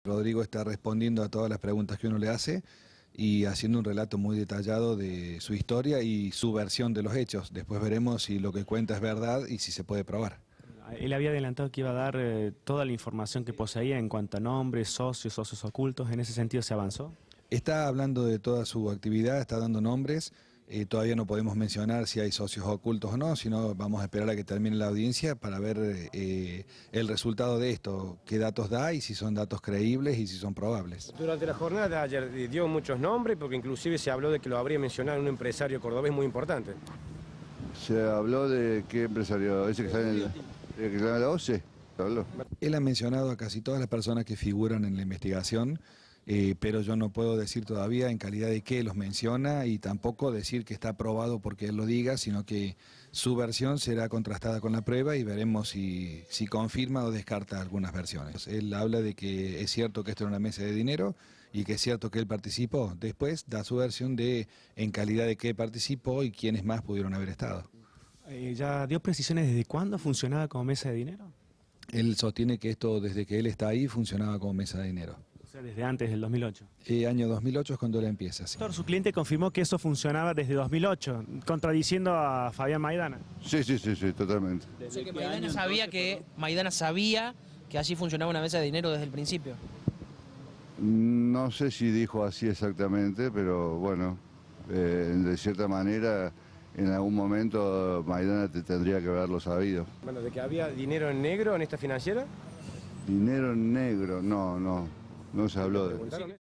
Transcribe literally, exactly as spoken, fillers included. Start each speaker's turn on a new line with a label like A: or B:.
A: Rodrigo está respondiendo a todas las preguntas que uno le hace y haciendo un relato muy detallado de su historia y su versión de los hechos. Después veremos si lo que cuenta es verdad y si se puede probar.
B: Él había adelantado que iba a dar eh, toda la información que poseía en cuanto a nombres, socios, socios ocultos. ¿En ese sentido se avanzó?
A: Está hablando de toda su actividad, está dando nombres. Eh, todavía no podemos mencionar si hay socios ocultos o no, sino vamos a esperar a que termine la audiencia para ver eh, el resultado de esto, qué datos da y si son datos creíbles y si son probables.
C: Durante la jornada de ayer dio muchos nombres, porque inclusive se habló de que lo habría mencionado un empresario cordobés muy importante.
D: Se habló de qué empresario, ese que está en, el, el que está en la O C E, habló.
A: Él ha mencionado a casi todas las personas que figuran en la investigación, eh, pero yo no puedo decir todavía en calidad de qué los menciona y tampoco decir que está aprobado porque él lo diga, sino que su versión será contrastada con la prueba y veremos si, si confirma o descarta algunas versiones. Él habla de que es cierto que esto era una mesa de dinero y que es cierto que él participó. Después da su versión de en calidad de qué participó y quiénes más pudieron haber estado.
B: Eh, ¿Ya dio precisiones desde cuándo funcionaba como mesa de dinero?
A: Él sostiene que esto, desde que él está ahí, funcionaba como mesa de dinero.
B: O sea, desde antes del dos mil ocho.
A: Eh, año dos mil ocho es cuando él empieza, sí.
B: Doctor, su cliente confirmó que eso funcionaba desde dos mil ocho, contradiciendo a Fabián Maidana.
D: Sí, sí, sí, sí, totalmente.
E: O sea que Maidana sabía que, Maidana sabía que así funcionaba una mesa de dinero desde el principio.
D: No sé si dijo así exactamente, pero bueno, eh, de cierta manera, en algún momento Maidana te tendría que haberlo sabido.
C: Bueno, de que había dinero en negro en esta financiera.
D: Dinero negro, no, no, no se habló de...